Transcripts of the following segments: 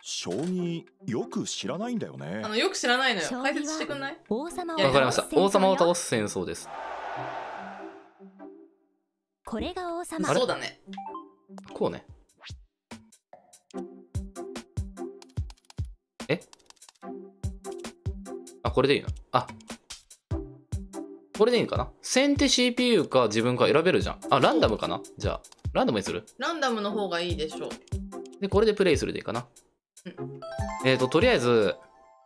将棋よく知らないんだよね。 よく知らないのよ。解説してくんない？ 王様をいやわかりました。王様を倒す。 す戦争です。 これが王様。 そうだね。 こうね。え？あ、これでいいの？あ、これでいいのかな？先手 CPU か自分か選べるじゃん。あ、ランダムかな？じゃあ、ランダムにする？ ランダムの方がいいでしょう。 で、これでプレイするでいいかな。とりあえず、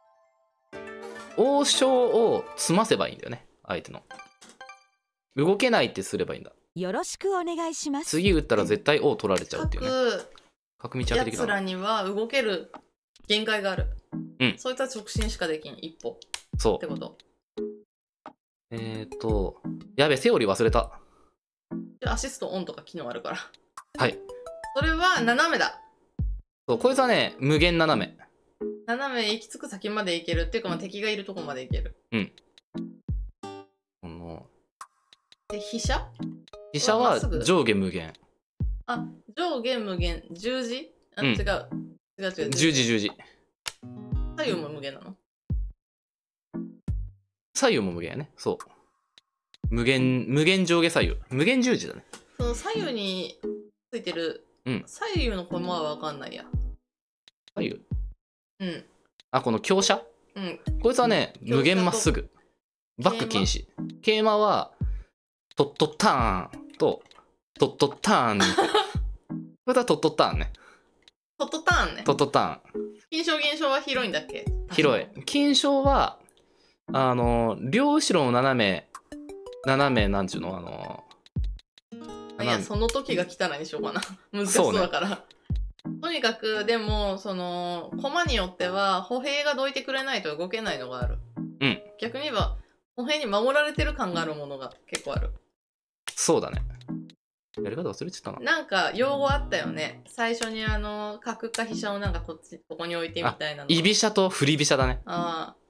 王将を詰ませばいいんだよね、相手の。動けないってすればいいんだ。 よろしくお願いします。 次打ったら絶対王取られちゃうっていうね。角道開けてきたの。 やつらには動ける限界がある。 うん。 そういった直進しかできん、一歩。 そってこと。 やべ、セオリー忘れた。 アシストオンとか機能あるから。 はい。 それは斜めだ。 そう、こいつはね、無限斜め。 斜め行き着く先まで行けるっていうか、まあ、敵がいるとこまで行ける。 うん。 で、飛車は上下無限。 あ、上下無限。十字あ、違う。違う。 十字。 左右も無限なの？ 左右も無限やね。そう。無限上下左右。無限十字だね。 その左右についてる、左右の駒はわかんないや。 左右？ うん。 あ、この強者？ うん。 こいつはね、無限まっすぐ。バック禁止。桂馬は、トットターンと、トットターン。これはトットターンね。 トットターンね。 トットターン。 金将銀将は広いんだっけ？ 広い。金将は、両後ろの斜め、なんちゅうの、 いや、その時が来たらにしようかな。難しそうだから。とにかく、でも、駒によっては、歩兵がどいてくれないと動けないのがある。 うん。 逆に言えば、歩兵に守られてる感があるものが結構ある。 そうだね。やり方忘れちゃったな。 なんか、用語あったよね。最初に角か飛車をなんかここに置いてみたいなの。 居飛車と振り飛車だね。 ああ。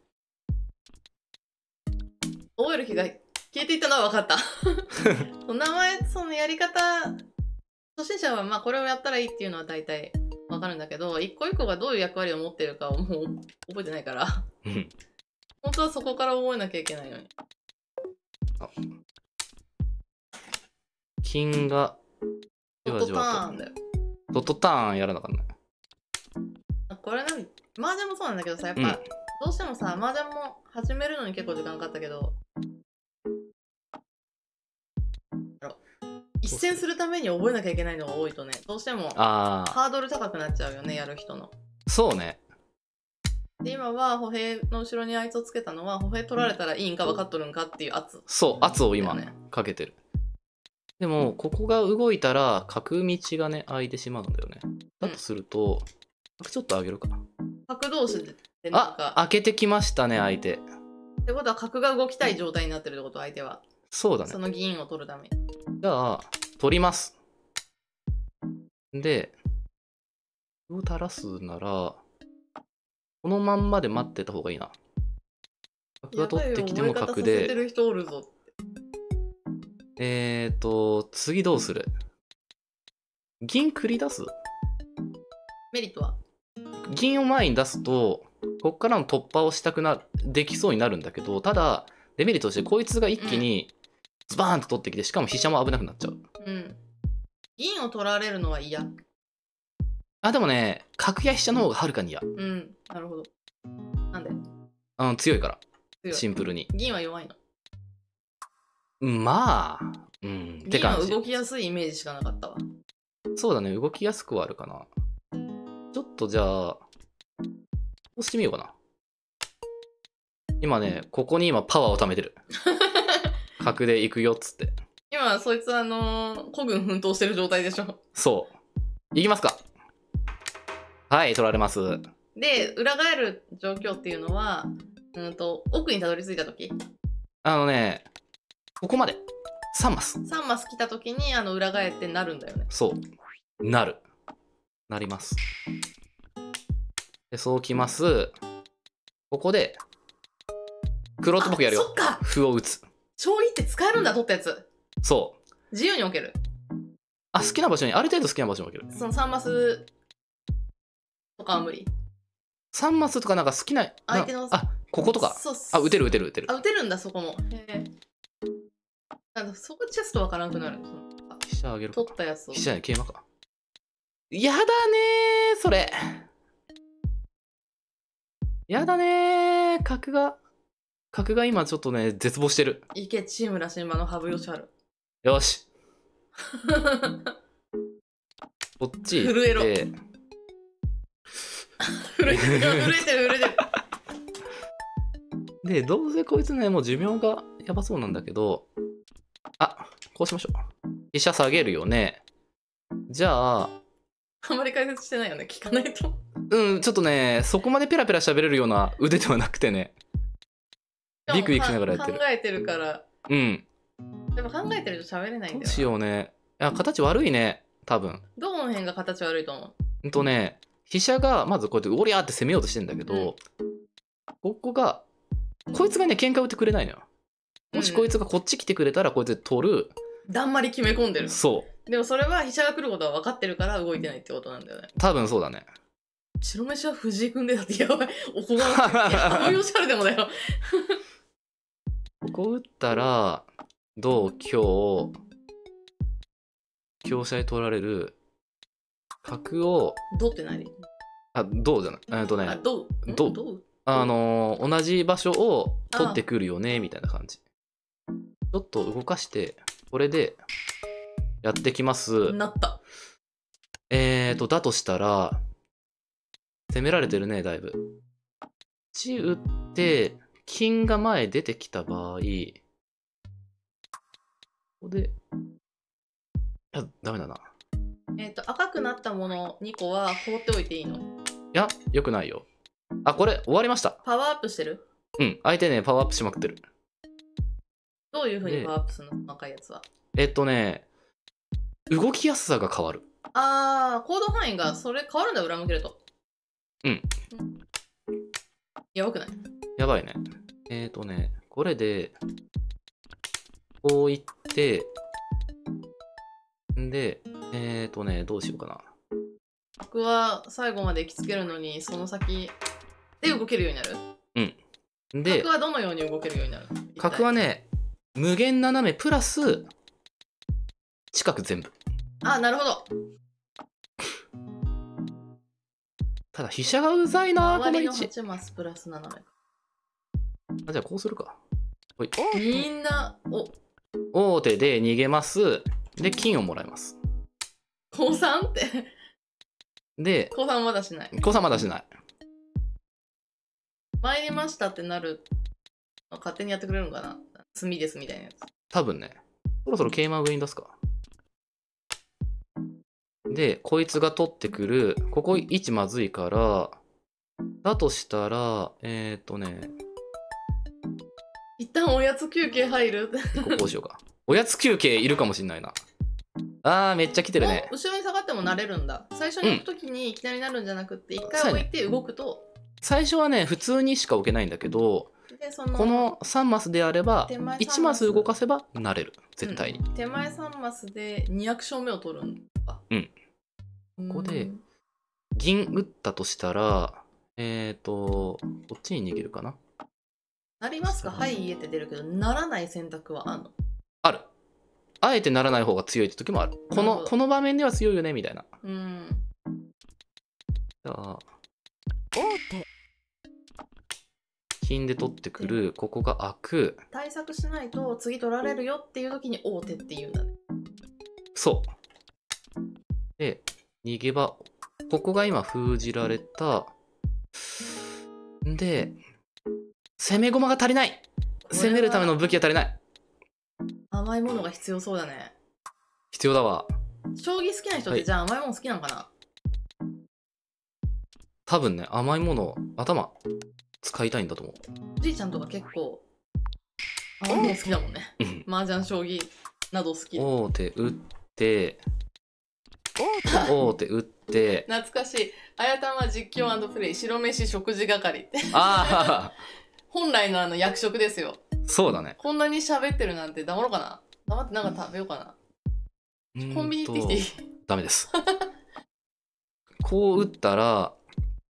覚える気が消えていったのは分かった。名前、そのやり方、初心者はまあこれをやったらいいっていうのは大体分かるんだけど、一個一個がどういう役割を持ってるかをもう覚えてないから、本当はそこから覚えなきゃいけないのに。 金が、 ドットターンだよ。 ドットターンやらなかったね。 これ麻雀もそうなんだけどさ、やっぱ、どうしてもさ、麻雀も始めるのに結構時間かかったけど、一戦するために覚えなきゃいけないのが多いとね、どうしてもハードル高くなっちゃうよね、やる人の。 そうね。 で、今は歩兵の後ろにあいつをつけたのは、歩兵取られたらいいんか分かっとるんかっていう圧。 そう、圧を今かけてる。でも、ここが動いたら、角道がね、開いてしまうんだよね。だとすると、ちょっと上げるかな。 角同士でなんか。 開けてきましたね、相手。 ってことは、角が動きたい状態になってるってこと、相手は。 そうだね。 その銀を取るために。 じゃあ、取ります。で、歩を垂らすなら、このまんまで待ってた方がいいな。角が取ってきても角で。次どうする？銀繰り出す？ メリットは？ 銀を前に出すと、こっからの突破をできそうになるんだけど、ただ、デメリットとしてこいつが一気にズバーンと取ってきて、しかも飛車も危なくなっちゃう。 うん。銀を取られるのは嫌。 でもね、角や飛車の方がはるかに嫌。 なるほど。なんで？ 強いから。シンプルに。 銀は弱いの？ まあ、って感じ。 銀は動きやすいイメージしかなかったわ。 そうだね、動きやすくはあるかな。ちょっとじゃあ、押してみようかな。今ね、ここに今パワーを貯めてる。角で行くよっつって。 今、そいつ孤軍奮闘してる状態でしょ。 そう。行きますか。はい、取られます。 で、裏返る状況っていうのは、奥にたどり着いたとき。 ここまで。3マス。 3マス来たときに、裏返ってなるんだよね。 そう。なります。で、そうきます。ここで、クロートっぽくやるよ。 そっか。 歩を打つ。 将棋って使えるんだ、取ったやつ。 そう。 自由に置ける。 好きな場所に、ある程度好きな場所に置ける。 その3マスとかは無理。 3マスとかなんか好きな、 相手のあ、こことか。 そうあ、打てる打てる打てるあ、。打てるんだ、そこも。へえ。そこチェストわからなくなる。 飛車あげるか。 取ったやつを。 飛車や桂馬か。やだねー、それ。やだねー、角が今ちょっとね、絶望してる。 いけ、チームラシンバの羽生善治。 よし。こっち行震えろって。 震えてる、震えてる。 で、どうせこいつね、もう寿命がやばそうなんだけど、あ、こうしましょう。飛車下げるよね。じゃあ、 あんまり解説してないよね、聞かないと。 ちょっとね、そこまでペラペラ喋れるような腕ではなくてね。ビクビクしながらやってる考。えてるから。 うん。 でも考えてると喋れないんだよな。 どうしようね。いや、形悪いね。多分。 どこの辺が形悪いと思う？ 飛車がまずこうやっておりゃーって攻めようとしてんだけど、ここが、こいつがね、喧嘩打ってくれないのよ。もしこいつがこっち来てくれたら、こいつで取る。 だんまり決め込んでる。 そう。 でもそれは飛車が来ることは分かってるから動いてないってことなんだよね。 多分そうだね。 白飯は藤井君でだってやばい。おこがましい。いや、羽生善治でもだよ。 ここ打ったら、同香、香車で取られる。角を、 どうって何？ あ、どうじゃない。 あ、どう？ どうどう？ 同じ場所を取ってくるよね、みたいな感じ。ちょっと動かして、これでやってきます。 なった。 だとしたら、攻められてるね、だいぶ。打って、金が前出てきた場合、ここで、いや、ダメだな。 赤くなったもの2個は放っておいていいの？ いや、よくないよ。あ、これ、終わりました。 パワーアップしてる？ 相手ね、パワーアップしまくってる。 どういう風にパワーアップするの？赤いやつは。 動きやすさが変わる。 あー、行動範囲がそれ変わるんだ、裏向けると。やばくない？ やばいね。これで、こういって、で、どうしようかな。 僕は最後まで行きつけるのに、その先で動けるようになる？ で、 角はどのように動けるようになる？ 角はね、無限斜めプラス、近く全部。 あ、なるほど。 ただ、飛車がうざいな、この周りの位置。 8マスプラス斜め。 あ、じゃあこうするか。ほい。 みんな、 王手で逃げます。で、金をもらいます。 高3って。 で、 高3まだしない。 降参まだしない。 参りましたってなるの勝手にやってくれるのかな？罪ですみたいなやつ。 多分ね。そろそろ桂馬上に出すか。で、こいつが取ってくる。ここ位置まずいから、だとしたら、 一旦おやつ休憩入る。 こうしようか。おやつ休憩いるかもしんないな。あー、めっちゃ来てるね。 後ろに下がっても慣れるんだ。最初に置くときにいきなりなるんじゃなくって、一回置いて動くと。 最初はね、普通にしか置けないんだけど、 でこの3マスであれば、 手前 1マス動かせば慣れる。絶対に。 手前3マスで2アクション目を取るんだ。 ここで、銀打ったとしたら、こっちに逃げるかな。 なりますか？はい、家って出るけど、ならない選択はあんの？ ある。あえてならない方が強いって時もある。この場面では強いよね、みたいな。じゃあ、 王手。 金で取ってくる、ここが開く。 対策しないと次取られるよっていう時に王手っていうんだね。 そう。で、逃げ場。ここが今封じられた。で、攻め駒が足りない。攻めるための武器が足りない。 甘いものが必要そうだね。 必要だわ。 将棋好きな人ってじゃあ甘いもの好きなのかな？ 多分ね、甘いもの、頭、使いたいんだと思う。 おじいちゃんとか結構甘いもの好きだもんね。麻雀将棋など好き。 王手打って、王手打って、 懐かしい。あやたま実況&プレイ、白飯食事係って。 ああ本来の役職ですよ。 そうだね。 こんなに喋ってるなんて黙ろうかな。黙ってなんか食べようかな。コンビニ行ってきていい？ ダメです。こう打ったら、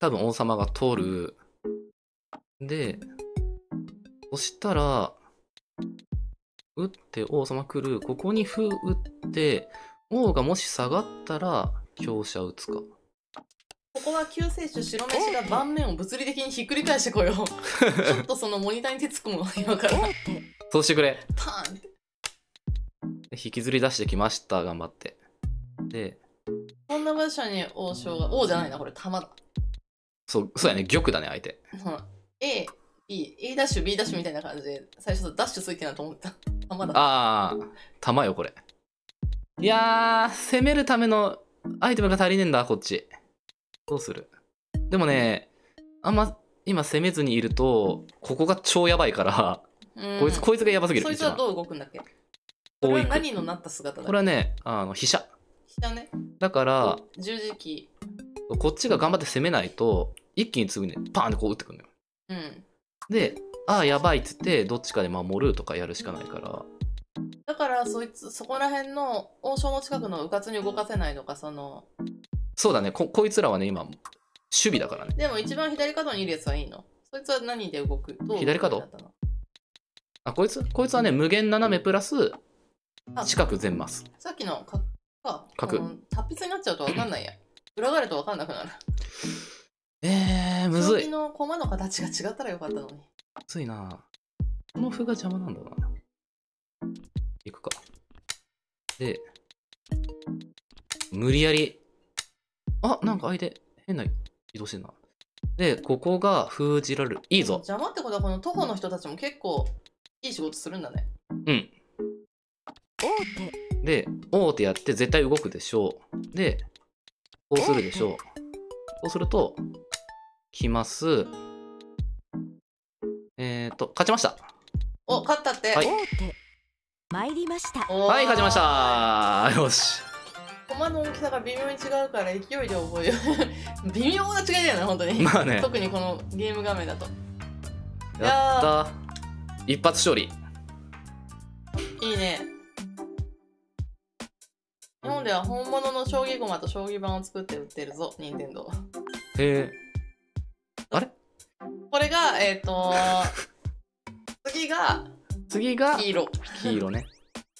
多分王様が取る。で、そしたら、打って王様来る。ここに歩打って、王がもし下がったら香車打つか。 ここは救世主白飯が盤面を物理的にひっくり返してこよう。ちょっとそのモニターに手つくもの今から王手。 そうしてくれ。 パーンって。 引きずり出してきました。頑張って。で、 こんな場所に王将が、王じゃないな、これ玉だ。 そうやね。玉だね、相手。 A、B、A ダッシュ、B ダッシュみたいな感じで、最初ダッシュついてるなと思った。玉だ。 あー、玉よ、これ。いやー、攻めるためのアイテムが足りねえんだ、こっち。どうする？でもね、あんま今攻めずにいると、ここが超やばいから、こいつがやばすぎる。 そいつはどう動くんだっけ？これは何のなった姿だっけ？ これはね、飛車。 飛車ね。 だから、 十字キこっちが頑張って攻めないと、一気にすぐにパーンってこう打ってくるのよ。 ー。うん。 で、やばいっつって、どっちかで守るとかやるしかないから。 だからそこら辺の王将の近くのうかつに動かせないのか、 そうだね、こいつらはね、今、守備だからね。 でも一番左角にいるやつはいいの？そいつは何で動く？どう左角？こいつはね、無限斜めプラス、近く全マス。 さっきの角。 達筆になっちゃうと分かんないや。裏返ると分かんなくなる。 むずい。 将棋の駒の形が違ったらよかったのに。 むずいな。この歩が邪魔なんだな。いくか。で、無理やり。なんか相手、変な移動してんな。で、ここが封じられる。いいぞ。 邪魔ってことはこの徒歩の人たちも結構いい仕事するんだね。 うん。 王手。 で、王手やって絶対動くでしょう。で、こうするでしょう。そうすると、来ます。勝ちました。 勝ったって。 はい。 王手。参りました。 はい、勝ちました。よし。 駒の大きさが微妙に違うから勢いで覚えよう。微妙な違いだよね、本当に。 まあね。 特にこのゲーム画面だと。 やったー。一発勝利。 いいね。日本では本物の将棋駒と将棋盤を作って売ってるぞ、任天堂。 へえ。あれ？ これが、次が黄色。 黄色ね。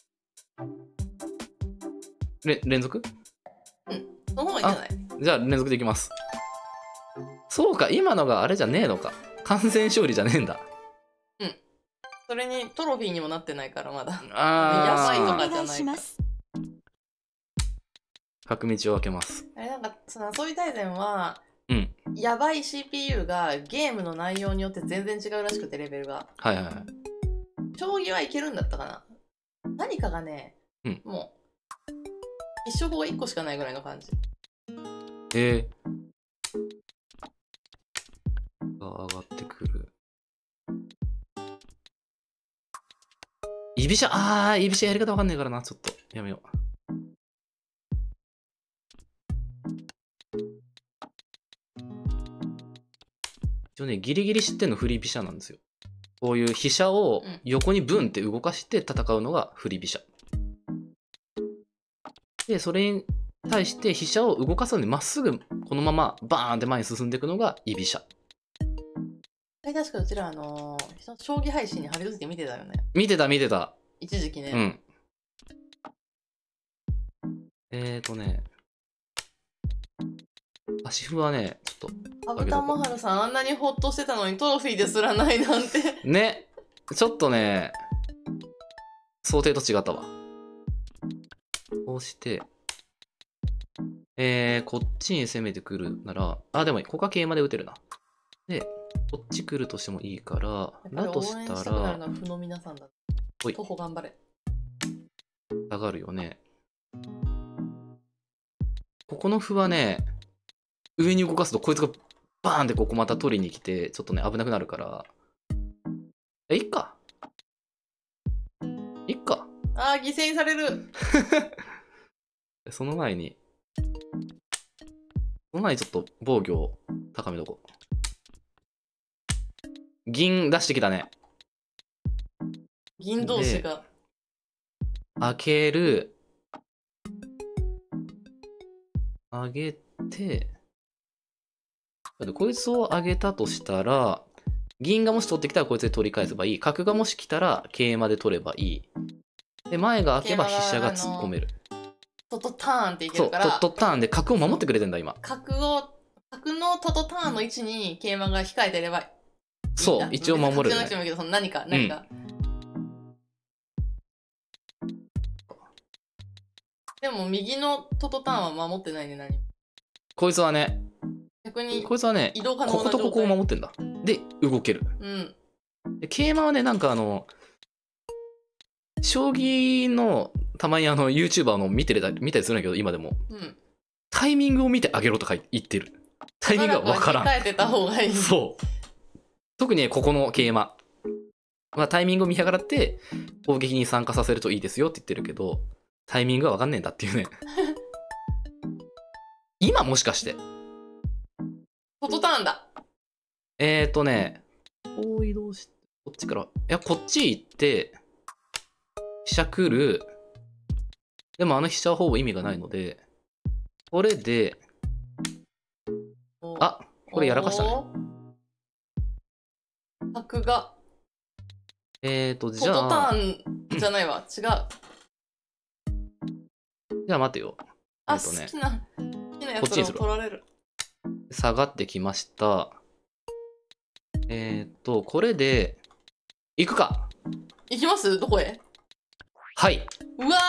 連続？ その方がいいんじゃない？ じゃあ連続でいきます。そうか、今のがあれじゃねえのか。完全勝利じゃねえんだ。 うん。それにトロフィーにもなってないからまだ。 やばいとかお願いします。 角道を開けます。 なんかそういう大全は、 やばい CPU がゲームの内容によって全然違うらしくて、レベルが。 はいはいはい。 将棋はいけるんだったかな。何かがね、もう必勝法が1個しかないぐらいの感じ。 上がってくる。居飛車居飛車やり方わかんないからな。ちょっとやめよう。一応ね、ギリギリ知ってんの振り飛車なんですよ。こういう飛車を横にブンって動かして戦うのが振り飛車。で、それに対して飛車を動かさずにまっすぐこのままバーンって前に進んでいくのが居飛車。 確かうちら将棋配信に貼り付けて見てたよね。 見てた。 一時期ね。 足歩はね、ちょっと。 アブタンマハルさんあんなにホッとしてたのにトロフィーですらないなんて。 ね。ちょっとね、想定と違ったわ。こうして、こっちに攻めてくるなら、でもいい。ここは桂馬で打てるな。で、こっち来るとしてもいいから、だとしたら、 応援したくなるのは歩の皆さんだ。徒歩頑張れ。 下がるよね。ここの歩はね、上に動かすとこいつがバーンってここまた取りに来て、ちょっとね、危なくなるから。いっか。 犠牲にされる。 その前にちょっと防御を高めとこう。銀出してきたね。 銀同士が。 開ける。上げて。 でこいつを上げたとしたら、銀がもし取ってきたらこいつで取り返せばいい。角がもし来たら桂馬で取ればいい。で、前が開けば飛車が突っ込める。 トトターンっていけそう、 るからトットターンで角を守ってくれてんだ、今。 角のトトターンの位置に桂馬が控えてればいいんだ。 そう、一応守る角じゃなくてね。 もいいけど、その何か。でも右のトトターンは守ってないね、何も。 こいつはね、 逆にこいつはね、 移動可能なこことここを守ってんだ。で、動ける。 うん。 で桂馬はね、なんか将棋のたまにYouTuber の見たりするんだけど、今でも。 うん。 タイミングを見てあげろとか言ってる。タイミングがわからん。 控えてた方がいい。 そう。特にね、ここの桂馬。まあ、タイミングを見計らって攻撃に参加させるといいですよって言ってるけど、タイミングがわかんねえんだっていうね。今もしかして。 トトターンだ。 こう移動して、こっちから、いや、こっち行って、飛車来る。でも飛車はほぼ意味がないので、これで、あ、これやらかしたね。 角が。 じトトタゃあ、 ーンじゃないわ。違う。 じゃあ待てよ。 好きなやつを取られる。 下がってきました。これで、行くか。 行きます？どこへ？ はい。 うわ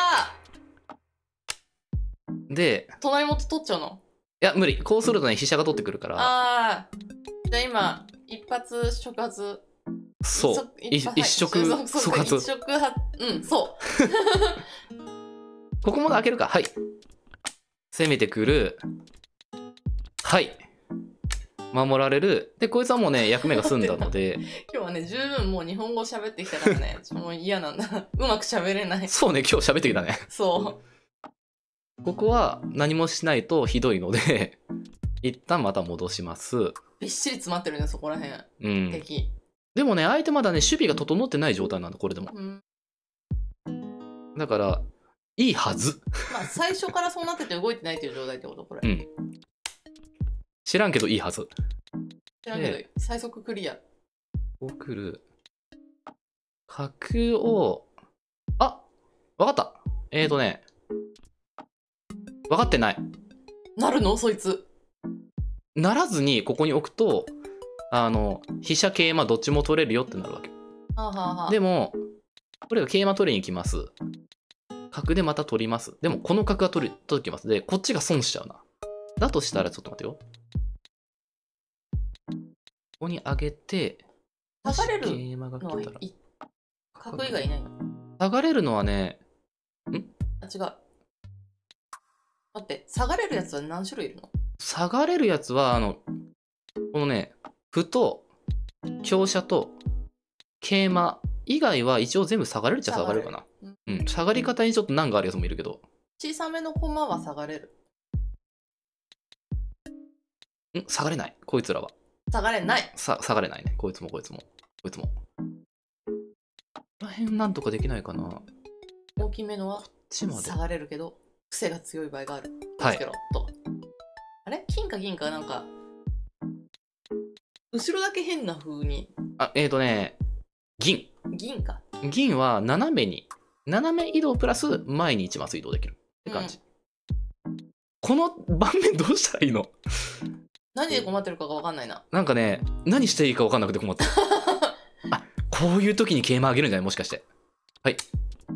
ーで、 隣も取っちゃうの？ いや、無理。こうするとね、飛車が取ってくるから。 じゃあ今、一発触発。 そう。一触即発。 うん、そう。 ここまで開けるか。はい。攻めてくる。はい。守られる。で、こいつはもうね、役目が済んだので。 今日はね、十分もう日本語喋ってきたからね、もう嫌なんだ。うまく喋れない。 そうね、今日喋ってきたね。 そう。 ここは何もしないとひどいので、一旦また戻します。 びっしり詰まってるね、そこら辺。 うん。 敵。 でもね、相手まだね、守備が整ってない状態なんだ、これでも。だから、いいはず。 まあ、最初からそうなってて動いてないっていう状態ってことこれ。 うん。知らんけどいいはず。 知らんけど、最速クリア。 こう来る。角を、あ、わかった。わかってない。 なるのそいつ。 ならずにここに置くと、飛車桂馬どっちも取れるよってなるわけ。でも、これが桂馬取りに行きます。角でまた取ります。でもこの角が取りきます。で、こっちが損しちゃうな。だとしたらちょっと待ってよ。ここに上げて、 下がれる桂馬が来たら角以外いないの？ 下がれるのはね、 違う。待って、下がれるやつは何種類いるの？ 下がれるやつは、このね、歩と香車と桂馬以外は一応全部下がれるっちゃ下がれるかな。うん、下がり方にちょっと難があるやつもいるけど。 小さめの駒は下がれる。 下がれない。こいつらは。 下がれない。 下がれないね。こいつもこいつも。こいつも。この辺なんとかできないかな。 大きめのは下がれるけど、癖が強い場合がある。 はい。 あれ金か銀かなんか、後ろだけ変な風に。 銀。 銀か。 銀は斜め移動プラス前に1マス移動できるって感じ。この盤面どうしたらいいの？ 何で困ってるかが分かんないな。 なんかね、何していいか分かんなくて困ってる。あ、こういう時に桂馬あげるんじゃないもしかして。はい。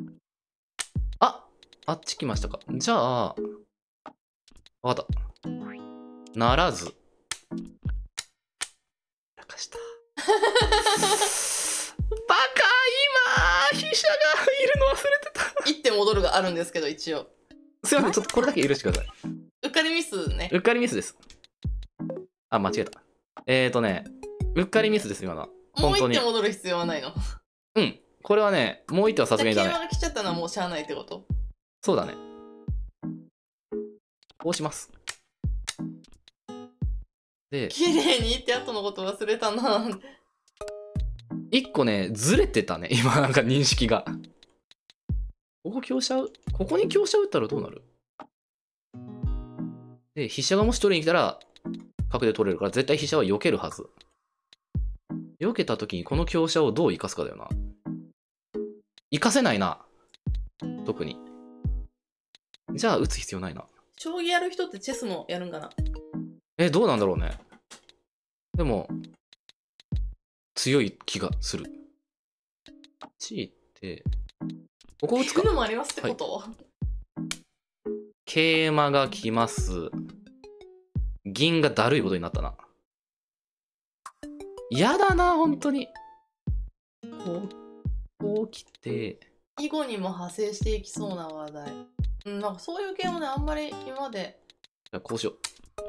あっち来ましたか。じゃあ、わかった。ならず。やらかした。バカ今飛車がいるの忘れてた。 一手戻るがあるんですけど、一応。 すいません、ちょっとこれだけ許してください。 うっかりミスね。 うっかりミスです。あ、間違えた。うっかりミスです、今のは。 もう一手戻る必要はないの？ うん。これはね、もう一手はさすがにダメ。 桂馬が来ちゃったのはもうしゃあないってこと？ そうだね。こうします。で、 綺麗にって後のこと忘れたな。 一個ね、ずれてたね。今なんか認識が。ここに香車打ったらどうなる？で、飛車がもし取りに来たら、 角で取れるから絶対飛車は避けるはず。避けた時にこの香車をどう生かすかだよな。生かせないな。特に。じゃあ打つ必要ないな。 将棋やる人ってチェスもやるんかな。 どうなんだろうね。でも、強い気がする。1って、ここ打つか行く。のもありますってこと、 桂馬が来ます。銀がだるいことになったな。やだな、本当に。こう来て。 囲碁にも派生していきそうな話題。なんかそういう系もね、あんまり今まで。 じゃあこうしよう。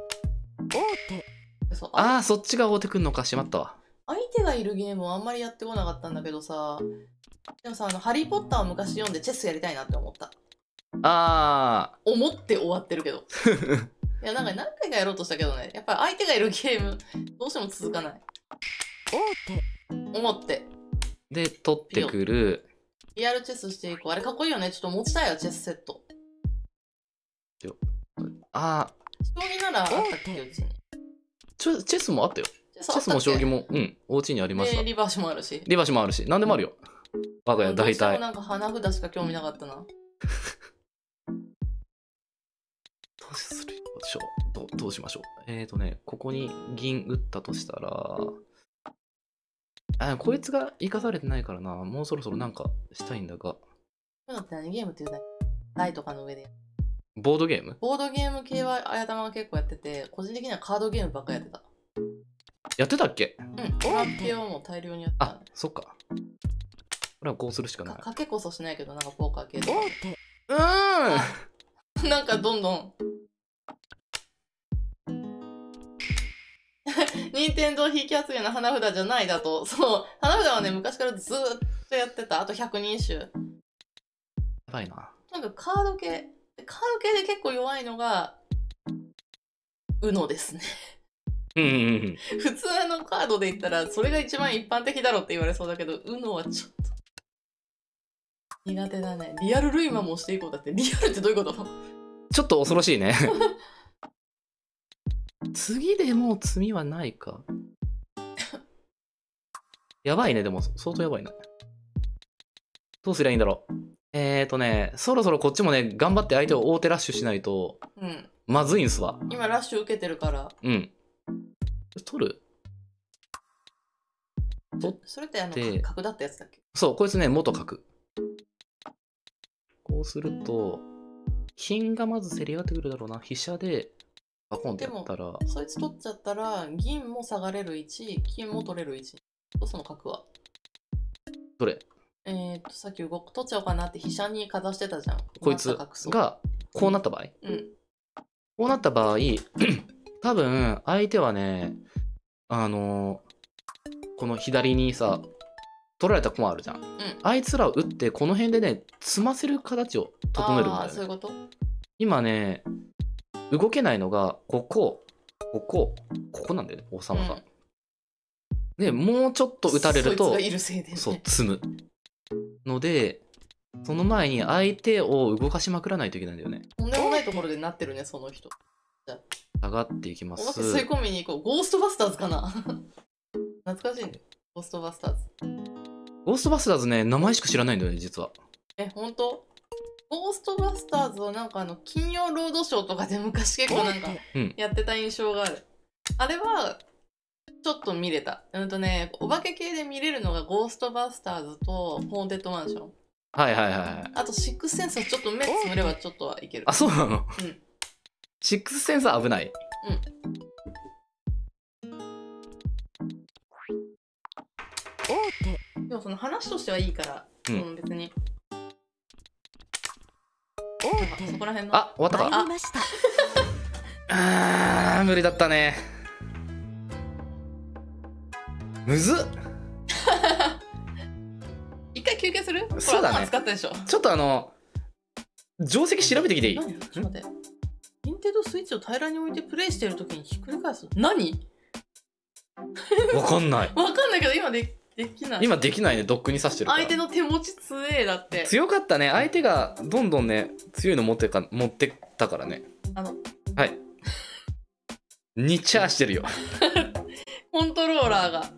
王手。 そうああ、そっちが大手くんのか。しまったわ。 相手がいるゲームをあんまりやってこなかったんだけどさ。でもさ、ハリー・ポッターを昔読んでチェスやりたいなって思った。思って終わってるけど。いや、なんか何回かやろうとしたけどね、やっぱり相手がいるゲーム、どうしても続かない。 王手。 思って。 で、取ってくる。 リアルチェスしていこう。あれかっこいいよね。ちょっと持ちたいわ、チェスセット。 ああ。 将棋ならあったっけ、うちに。 チェスもあったよ。チェスも将棋も、お家にありました。 リバーシもあるし。 リバーシもあるし、何でもあるよ。我が家大体。 どうしてもなんか花札しか興味なかったな。 どうするでしょう。どうしましょう。ここに銀打ったとしたら、こいつが生かされてないからな。もうそろそろなんかしたいんだが。 そういうのって何ゲームって言うだけ台とかの上で。 ボードゲームボードゲーム系はあやたまが結構やってて、個人的にはカードゲームばっかやってた。 やってたっけ？ カード系はもう大量にやってた、ね。 そっか。これはこうするしかない。 賭けこそしないけど、なんかポーカー系とか。なんかどんどん。任天堂ひいき集めの花札じゃないだと、そう、花札はね、昔からずーっとやってた。あと百人一首。やばいな。 なんかカード系で結構弱いのが、UNO ですね。普通のカードで言ったら、それが一番一般的だろって言われそうだけど、UNO はちょっと苦手だね。リアルルイマンもしていこう。だって、リアルってどういうこと？ ちょっと恐ろしいね。次でもう詰みはないか。やばいね、でも相当やばいな。どうすりゃいいんだろう。そろそろこっちもね、頑張って相手を大手ラッシュしないと、まずいんすわ。 今ラッシュ受けてるから。 取る？ それって角だったやつだっけ？ そう、こいつね、元角。こうすると、金がまず競り上がってくるだろうな。飛車で、バコンってやったら。 そいつ取っちゃったら、銀も下がれる位置、金も取れる位置。その角は。 どれ？ さっき取っちゃおうかなって飛車にかざしてたじゃん。 こいつが、こうなった場合？こうなった場合、多分、相手はね、この左にさ、取られた駒あるじゃん。あいつらを打って、この辺でね、詰ませる形を整えるんだよね。 そういうこと？ 今ね、動けないのが、ここなんだよね、王様が。で、もうちょっと打たれると、そう、詰む。ので、その前に相手を動かしまくらないといけないんだよね。 とんでもないところでなってるね、その人。 上がっていきます。 吸い込みに行こう。ゴーストバスターズかな。懐かしいね。ゴーストバスターズ。 ゴーストバスターズね、名前しか知らないんだよね、実は。 ほんと？ゴーストバスターズはなんか金曜ロードショーとかで昔結構なんかやってた印象がある。あれはちょっと見れた。お化け系で見れるのがゴーストバスターズとホーンテッドマンション。あとシックスセンスはちょっと目つむればちょっとはいける。 あ、そうなの？シックスセンスは危ない。でもその話としてはいいから、別に。そこら辺の。 終わったか。 無理だったね。むずっ。 一回休憩する？ そうだね。 使ったでしょ。 ちょっと定石調べてきていい？ ちょっと待って。ニンテンドースイッチを平らに置いてプレイしてるときにひっくり返す。何？ わかんない。 わかんないけど今できない。 今できないね。ドックに刺してるから。 相手の手持ち強えだって。 強かったね。相手がどんどんね強いの持ってったからね。はい。 2チャーしてるよ。 コントローラーが